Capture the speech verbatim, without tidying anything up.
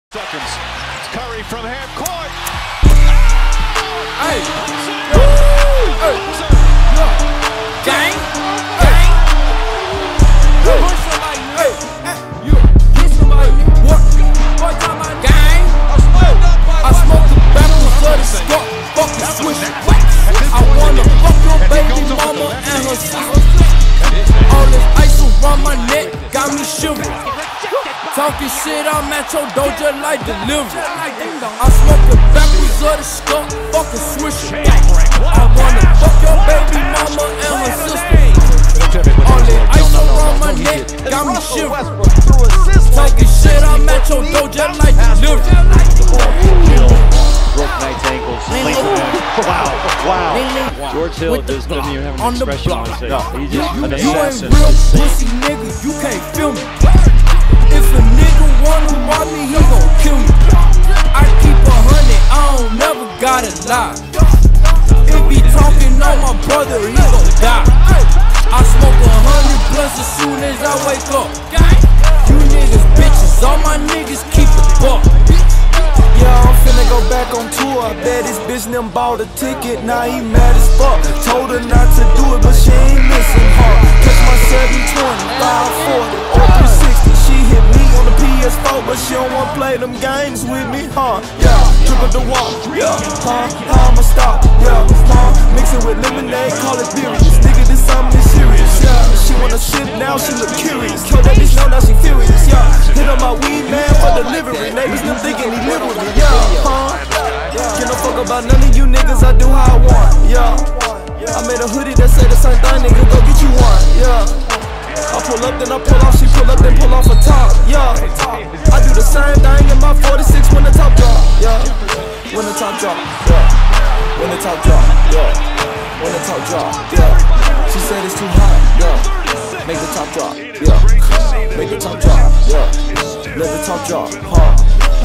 Seconds. It's Curry from half court. Hey, hey, gang, gang. Push somebody, hey, you get somebody, what? Gang. I smoke the backwards of the skull, fucking swish. I wanna fuck your baby mama and her sister. All this ice around my neck got me shivering. Talking shit, I'm at your doja like delivery. I smoke the backwards of the skull, fucking swish. I wanna fuck your baby mama and her sister. All this ice around my neck got me shivering. Talking shit, I'm at your doja like delivery. Broke Knight's ankles. Wow, wow. George Hill just doesn't even have an expression on his face. No, he just, you, an you ain't assassin. real pussy nigga, you can't feel me. If a nigga wanna rob me, he gon' kill me. I keep a hundred, I don't never gotta lie. If he talking on my brother, he gon' die. I smoke a hundred blunts as soon as I wake up. You niggas bitches, all my niggas keep a buck. Yeah, I'm finna go back on tour. I bet this bitch them bought a ticket, now he mad as fuck. Told her not to do it, but she ain't missing hard. Catch my seven twenty, five forty, or three sixty. She hit me on the P S four, but she don't wanna play them games with me, huh? Yeah, triple the wall, yeah, huh? How I'ma stop, yeah, huh? Mix it with lemonade, call it beer. This nigga, this something serious, yeah. She wanna sip now, she look curious. Told that bitch no, now she furious, yeah. Hit on my weed man for delivery. Neighbors them thinking he live with me, yeah, huh? Give no fuck about none of you niggas, I do how I want, yeah. I made a hoodie that say the same thing, nigga, go get you one, yeah. I pull up, then I pull off, she pull up, then pull off a top, yeah. I do the same thing in my forty-six when the top drop, yeah. When the top drop, yeah. When the top drop, yeah. When the top drop, yeah. She said it's too hot, yeah. Make the top drop, yeah. Make the top drop, yeah. Let the top drop, huh?